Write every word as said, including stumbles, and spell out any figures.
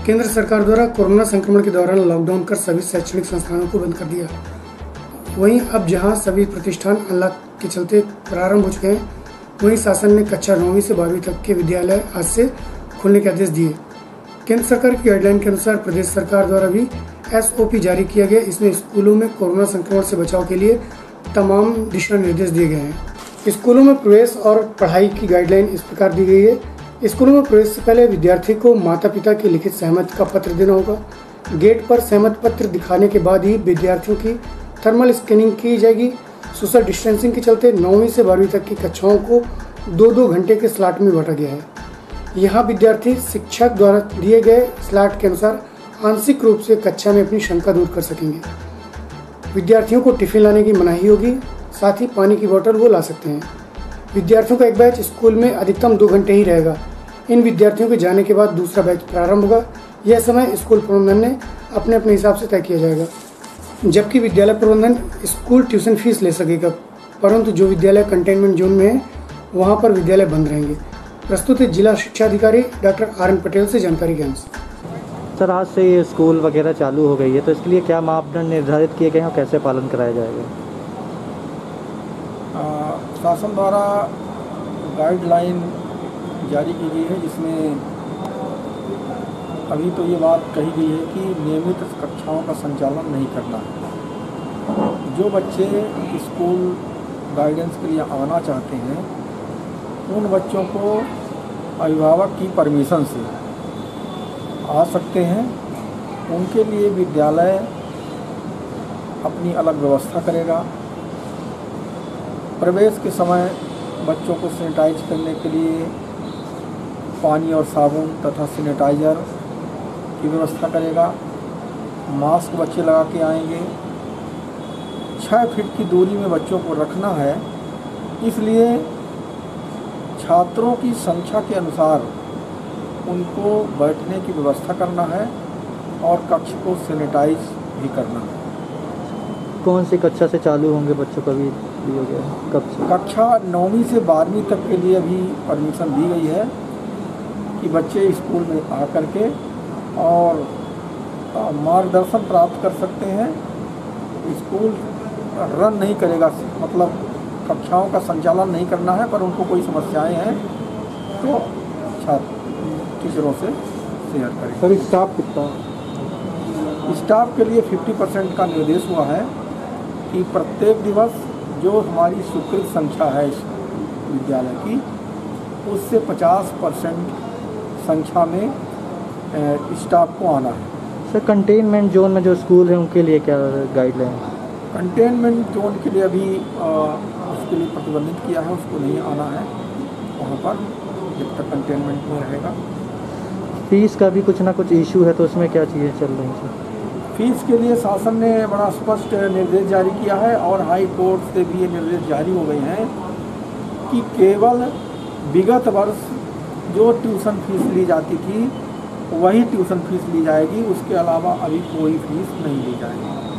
केंद्र सरकार द्वारा कोरोना संक्रमण के दौरान लॉकडाउन कर सभी शैक्षणिक संस्थानों को बंद कर दिया। वहीं अब जहां सभी प्रतिष्ठान अनलॉक के चलते प्रारंभ हो चुके हैं, वहीं शासन ने कक्षा नौवीं से बारहवीं तक के विद्यालय आज से खोलने के आदेश दिए। केंद्र सरकार की गाइडलाइन के अनुसार प्रदेश सरकार द्वारा भी एस ओ पी जारी किया गया। इसमें स्कूलों में कोरोना संक्रमण से बचाव के लिए तमाम दिशा निर्देश दिए गए हैं। स्कूलों में प्रवेश और पढ़ाई की गाइडलाइन इस प्रकार दी गई है। स्कूलों में प्रवेश से पहले विद्यार्थी को माता पिता की लिखित सहमति का पत्र देना होगा। गेट पर सहमति पत्र दिखाने के बाद ही विद्यार्थियों की थर्मल स्कैनिंग की जाएगी। सोशल डिस्टेंसिंग के चलते नौवीं से बारहवीं तक की कक्षाओं को दो दो घंटे के स्लॉट में बांटा गया है। यहाँ विद्यार्थी शिक्षक द्वारा दिए गए स्लॉट के अनुसार आंशिक रूप से कक्षा में अपनी शंका दूर कर सकेंगे। विद्यार्थियों को टिफिन लाने की मनाही होगी, साथ ही पानी की बोतल वो ला सकते हैं। विद्यार्थियों का एक बैच स्कूल में अधिकतम दो घंटे ही रहेगा। इन विद्यार्थियों के जाने के बाद दूसरा बैच प्रारंभ होगा। यह समय स्कूल प्रबंधन ने अपने अपने हिसाब से तय किया जाएगा, जबकि विद्यालय प्रबंधन स्कूल ट्यूशन फीस ले सकेगा, परंतु जो विद्यालय कंटेनमेंट जोन में है वहां पर विद्यालय बंद रहेंगे। प्रस्तुत है जिला शिक्षा अधिकारी डॉक्टर आर एन पटेल से जानकारी के अनुसार। सर, आज से ये स्कूल वगैरह चालू हो गई है, तो इसके लिए क्या मापदंड निर्धारित किए गए हैं और कैसे पालन कराया जाएगा? शासन द्वारा गाइडलाइन जारी की गई है, जिसमें अभी तो ये बात कही गई है कि नियमित कक्षाओं का संचालन नहीं करना है। जो बच्चे स्कूल गाइडेंस के लिए आना चाहते हैं, उन बच्चों को अभिभावक की परमिशन से आ सकते हैं। उनके लिए विद्यालय अपनी अलग व्यवस्था करेगा। प्रवेश के समय बच्चों को सैनिटाइज करने के लिए पानी और साबुन तथा सैनिटाइज़र की व्यवस्था करेगा। मास्क बच्चे लगा के आएंगे। छः फीट की दूरी में बच्चों को रखना है, इसलिए छात्रों की संख्या के अनुसार उनको बैठने की व्यवस्था करना है और कक्ष को सैनिटाइज भी करना है। कौन सी कक्षा से चालू होंगे बच्चों का भी दिया गया है? कब से? कक्षा नौवीं से बारहवीं तक के लिए अभी परमिशन दी गई है कि बच्चे स्कूल में आ कर के और मार्गदर्शन प्राप्त कर सकते हैं। स्कूल रन नहीं करेगा, मतलब कक्षाओं का संचालन नहीं करना है, पर उनको कोई समस्याएं हैं तो छात्र टीचरों से शेयर करें। सर, स्टाफ कितना? स्टाफ के लिए पचास परसेंट का निर्देश हुआ है कि प्रत्येक दिवस जो हमारी स्वीकृत संख्या है इस विद्यालय की, उससे पचास परसेंट संख्या में स्टाफ को आना है। सर, कंटेनमेंट जोन में जो स्कूल है उनके लिए क्या गाइडलाइन? कंटेनमेंट जोन के लिए अभी आ, उसके लिए प्रतिबंधित किया है, उसको नहीं आना है वहाँ पर जब तक कंटेनमेंट में रहेगा। फीस का भी कुछ ना कुछ इशू है, तो उसमें क्या चीज़ें चल रही हैं? फीस के लिए शासन ने बड़ा स्पष्ट निर्देश जारी किया है और हाई कोर्ट से भी ये निर्देश जारी हो गए हैं कि केवल विगत वर्ष जो ट्यूशन फीस ली जाती थी वही ट्यूशन फीस ली जाएगी, उसके अलावा अभी कोई फीस नहीं ली जाएगी।